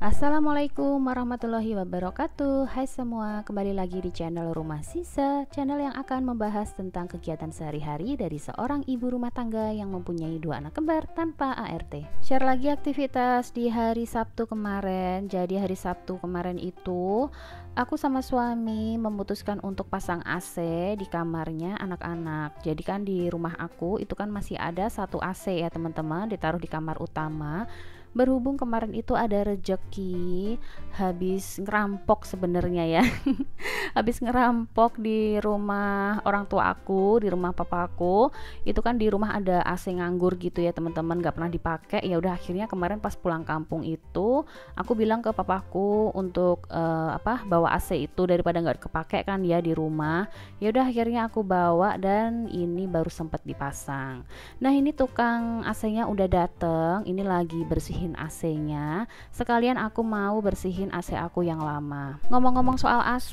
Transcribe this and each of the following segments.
Assalamualaikum warahmatullahi wabarakatuh. Hai semua, kembali lagi di channel Rumah Sisa, channel yang akan membahas tentang kegiatan sehari-hari dari seorang ibu rumah tangga yang mempunyai 2 anak kembar tanpa ART. Share lagi aktivitas di hari Sabtu kemarin. Jadi hari Sabtu kemarin itu aku sama suami memutuskan untuk pasang AC di kamarnya anak-anak. Jadi kan di rumah aku itu kan masih ada satu AC ya teman-teman, ditaruh di kamar utama. Berhubung kemarin itu ada rejeki habis ngerampok sebenarnya ya. Habis ngerampok di rumah orang tua aku, di rumah papaku. Itu kan di rumah ada AC nganggur gitu ya teman-teman, nggak pernah dipakai. Ya udah akhirnya kemarin pas pulang kampung itu aku bilang ke papaku untuk bawa AC itu daripada nggak kepake kan ya di rumah. Ya udah akhirnya aku bawa dan ini baru sempat dipasang. Nah ini tukang AC-nya udah dateng, ini lagi bersihin AC-nya. Sekalian aku mau bersihin AC aku yang lama. Ngomong-ngomong soal AC,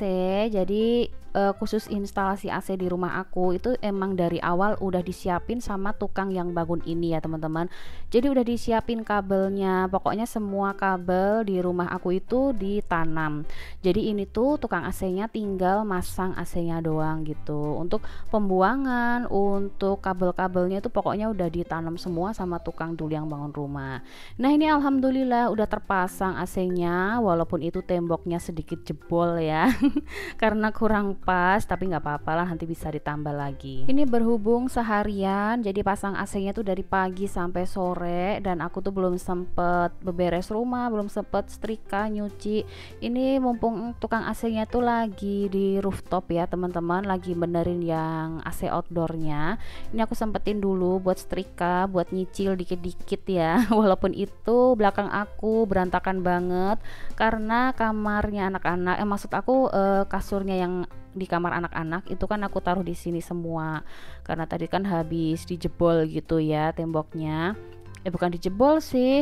jadi khusus instalasi AC di rumah aku itu emang dari awal udah disiapin sama tukang yang bangun ini ya teman-teman. Jadi udah disiapin kabelnya, pokoknya semua kabel di rumah aku itu ditanam. Jadi ini tuh tukang AC-nya tinggal masang AC-nya doang gitu. Untuk pembuangan, untuk kabel-kabelnya itu pokoknya udah ditanam semua sama tukang dulu yang bangun rumah. Nah ini alhamdulillah udah terpasang AC-nya, walaupun itu temboknya sedikit jebol ya karena kurang pas, tapi nggak apa-apa lah, nanti bisa ditambah lagi. Ini berhubung seharian jadi pasang AC-nya tuh dari pagi sampai sore, dan aku tuh belum sempet beberes rumah, belum sempet setrika, nyuci. Ini mumpung tukang AC-nya tuh lagi di rooftop ya teman-teman, lagi benerin yang AC outdoornya. Ini aku sempetin dulu buat setrika, buat nyicil dikit-dikit ya walaupun itu belakang aku berantakan banget karena kamarnya anak-anak, maksud aku kasurnya yang di kamar anak-anak itu kan aku taruh di sini semua karena tadi kan habis dijebol gitu ya temboknya. Bukan dijebol sih,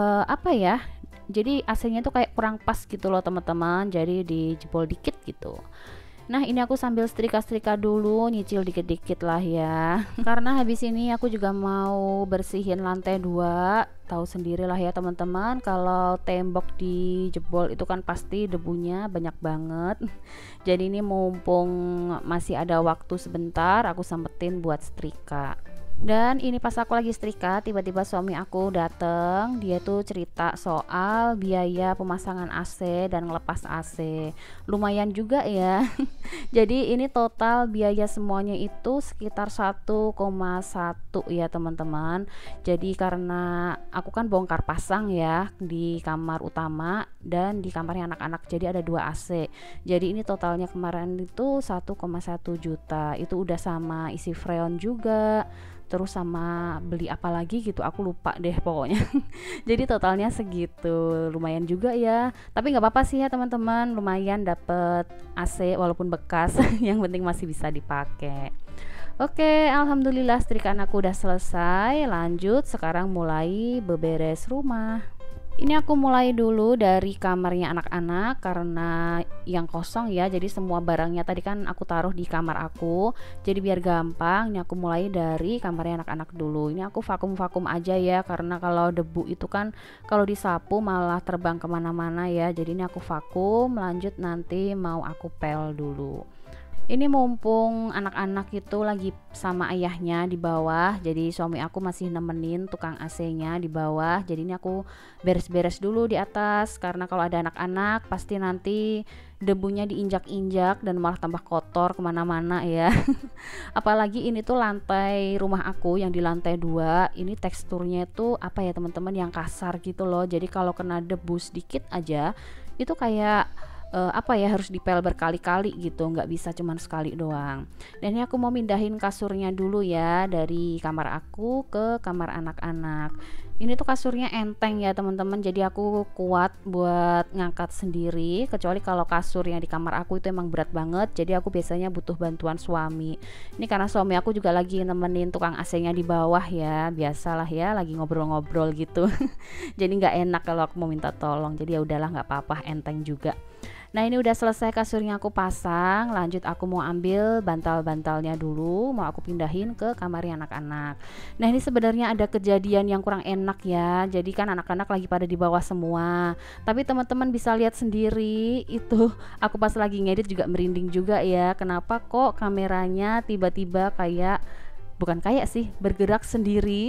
jadi AC-nya tuh kayak kurang pas gitu loh teman-teman, jadi dijebol dikit gitu. Nah ini aku sambil setrika-setrika dulu, nyicil dikit-dikit lah ya karena habis ini aku juga mau bersihin lantai 2. Tahu sendiri lah ya teman-teman, kalau tembok dijebol itu kan pasti debunya banyak banget. Jadi ini mumpung masih ada waktu sebentar, aku sempetin buat setrika. Dan ini pas aku lagi setrika, tiba-tiba suami aku dateng. Dia tuh cerita soal biaya pemasangan AC dan ngelepas AC. Lumayan juga ya. Jadi ini total biaya semuanya itu sekitar 1,1 ya teman-teman. Jadi karena aku kan bongkar pasang ya di kamar utama dan di kamarnya anak-anak, jadi ada 2 AC. Jadi ini totalnya kemarin itu 1,1 juta. Itu udah sama isi freon juga, terus sama beli apa lagi gitu aku lupa deh pokoknya. Jadi totalnya segitu, lumayan juga ya, tapi nggak apa-apa sih ya teman-teman, lumayan dapet AC walaupun bekas yang penting masih bisa dipakai. Oke, alhamdulillah setrikaan aku udah selesai. Lanjut sekarang mulai beberes rumah. Ini aku mulai dulu dari kamarnya anak-anak karena yang kosong ya, jadi semua barangnya tadi kan aku taruh di kamar aku, jadi biar gampang. Ini aku mulai dari kamarnya anak-anak dulu. Ini aku vakum-vakum aja ya, karena kalau debu itu kan kalau disapu malah terbang kemana-mana ya. Jadi ini aku vakum, lanjut nanti mau aku pel dulu. Ini mumpung anak-anak itu lagi sama ayahnya di bawah, jadi suami aku masih nemenin tukang AC-nya di bawah. Jadi ini aku beres-beres dulu di atas karena kalau ada anak-anak pasti nanti debunya diinjak-injak dan malah tambah kotor kemana-mana ya. Apalagi ini tuh lantai rumah aku yang di lantai 2, ini teksturnya itu apa ya teman-teman, yang kasar gitu loh. Jadi kalau kena debu sedikit aja itu kayak harus dipel berkali-kali gitu, nggak bisa cuman sekali doang. Dan ini aku mau mindahin kasurnya dulu ya dari kamar aku ke kamar anak-anak. Ini tuh kasurnya enteng ya teman-teman, jadi aku kuat buat ngangkat sendiri, kecuali kalau kasur yang di kamar aku itu emang berat banget, jadi aku biasanya butuh bantuan suami. Ini karena suami aku juga lagi nemenin tukang AC-nya di bawah ya, biasalah ya lagi ngobrol-ngobrol gitu jadi nggak enak kalau aku mau minta tolong, jadi ya udahlah nggak apa-apa, enteng juga. Nah ini udah selesai kasurnya aku pasang, lanjut aku mau ambil bantal-bantalnya dulu, mau aku pindahin ke kamarnya anak-anak. Nah ini sebenarnya ada kejadian yang kurang enak ya, jadi kan anak-anak lagi pada di bawah semua. Tapi teman-teman bisa lihat sendiri itu aku pas lagi ngedit juga merinding juga ya. Kenapa kok kameranya tiba-tiba kayak, bukan kayak sih, bergerak sendiri.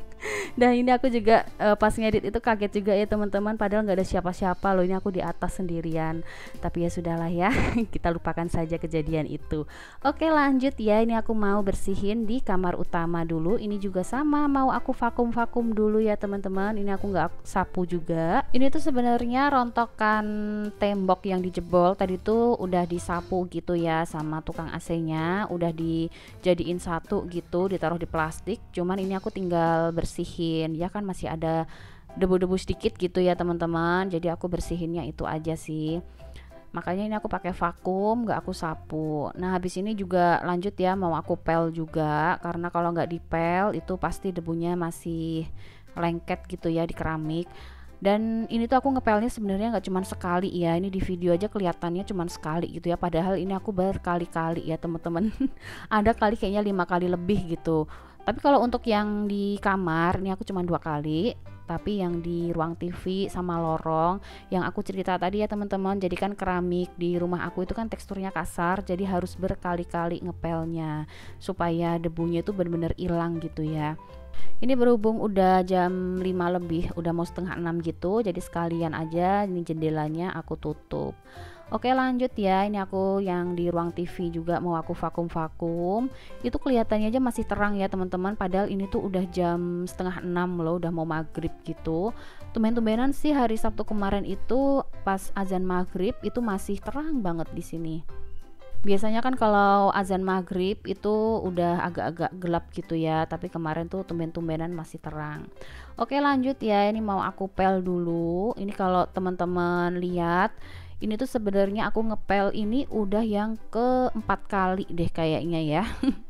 Dan ini aku juga pas ngedit itu kaget juga ya teman-teman, padahal nggak ada siapa-siapa loh, ini aku di atas sendirian. Tapi ya sudahlah ya, kita lupakan saja kejadian itu. Oke lanjut ya, ini aku mau bersihin di kamar utama dulu. Ini juga sama, mau aku vakum dulu ya teman-teman. Ini aku nggak sapu juga. Ini tuh sebenarnya rontokan tembok yang dijebol tadi tuh udah disapu gitu ya sama tukang AC-nya, udah dijadiin satu gitu, ditaruh di plastik. Cuman ini aku tinggal bersihin ya, kan masih ada debu-debu sedikit gitu ya teman-teman, jadi aku bersihinnya itu aja sih, makanya ini aku pakai vakum, nggak aku sapu. Nah habis ini juga lanjut ya, mau aku pel juga, karena kalau nggak dipel itu pasti debunya masih lengket gitu ya di keramik. Dan ini tuh aku ngepelnya sebenarnya nggak cuman sekali ya, ini di video aja kelihatannya cuman sekali gitu ya, padahal ini aku berkali-kali ya teman-teman. Ada kali kayaknya 5 kali lebih gitu. Tapi kalau untuk yang di kamar ini aku cuma 2 kali. Tapi yang di ruang TV sama lorong yang aku cerita tadi ya teman-teman, jadi kan keramik di rumah aku itu kan teksturnya kasar, jadi harus berkali-kali ngepelnya supaya debunya itu benar-benar hilang gitu ya. Ini berhubung udah jam 5 lebih, udah mau setengah 6 gitu, jadi sekalian aja ini jendelanya aku tutup. Oke lanjut ya, ini aku yang di ruang TV juga mau aku vakum. Itu kelihatannya aja masih terang ya teman-teman, padahal ini tuh udah jam setengah 6 loh, udah mau maghrib gitu. Tumben-tumbenan sih hari Sabtu kemarin itu pas azan maghrib itu masih terang banget di sini. Biasanya kan kalau azan maghrib itu udah agak-agak gelap gitu ya, tapi kemarin tuh tumben-tumbenan masih terang. Oke lanjut ya, ini mau aku pel dulu. Ini kalau teman-teman lihat, ini tuh sebenarnya aku ngepel ini udah yang keempat kali deh kayaknya ya.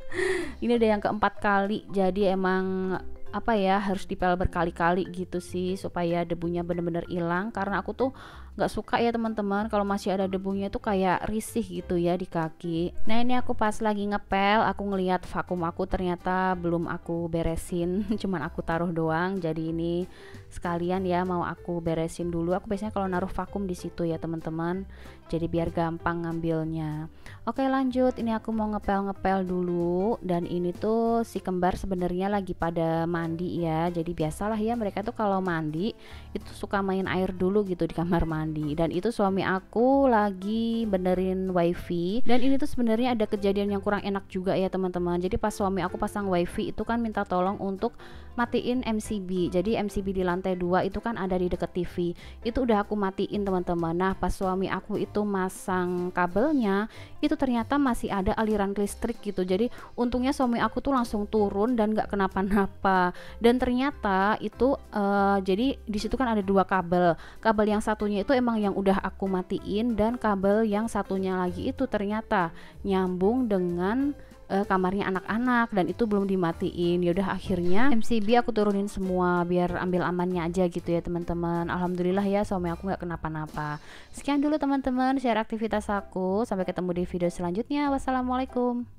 Ini udah yang keempat kali, jadi emang apa ya, harus dipel berkali-kali gitu sih supaya debunya bener-bener hilang, karena aku tuh nggak suka ya teman-teman kalau masih ada debunya tuh kayak risih gitu ya di kaki. Nah ini aku pas lagi ngepel, aku ngelihat vakum aku ternyata belum aku beresin. Cuman aku taruh doang, jadi ini sekalian ya mau aku beresin dulu. Aku biasanya kalau naruh vakum di situ ya teman-teman, jadi biar gampang ngambilnya. Oke lanjut, ini aku mau ngepel dulu. Dan ini tuh si kembar sebenarnya lagi pada mandi ya, jadi biasalah ya mereka tuh kalau mandi itu suka main air dulu gitu di kamar mandi. Dan itu suami aku lagi benerin wifi, dan ini tuh sebenarnya ada kejadian yang kurang enak juga ya teman-teman. Jadi pas suami aku pasang wifi itu kan minta tolong untuk matiin MCB, jadi MCB di lantai 2 itu kan ada di deket TV, itu udah aku matiin teman-teman. Nah pas suami aku itu masang kabelnya, itu ternyata masih ada aliran listrik gitu, jadi untungnya suami aku tuh langsung turun dan gak kenapa-napa. Dan ternyata itu jadi di situ kan ada 2 kabel yang satunya itu emang yang udah aku matiin, dan kabel yang satunya lagi itu ternyata nyambung dengan kamarnya anak-anak, dan itu belum dimatiin. Yaudah akhirnya MCB aku turunin semua biar ambil amannya aja gitu ya teman-teman. Alhamdulillah ya suami aku nggak kenapa-napa. Sekian dulu teman-teman share aktivitas aku, sampai ketemu di video selanjutnya. Wassalamualaikum.